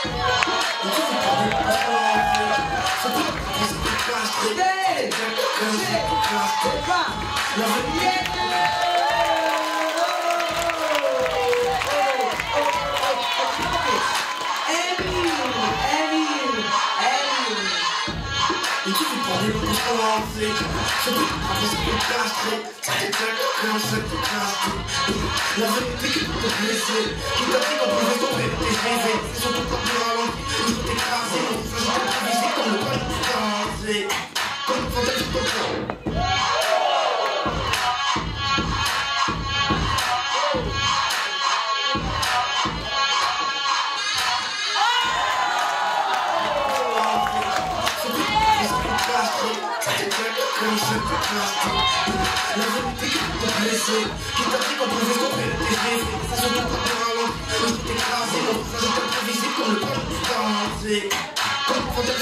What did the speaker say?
La vérité qui peut te blesser, qui t'a dit qu'on pouvait tomber de tes rêves, surtout quand tu ralentis, je peux t'écraser, mon feu, je t'ai improvisé comme le bal du danger, comme le fantôme du coton. La vérité qui peut te blesser, qui t'a dit qu'on pouvait tomber de tes rêves, surtout quand tu ralentis, je peux t'écraser, mon feu, je t'ai improvisé comme le bal du danger, comme le fantôme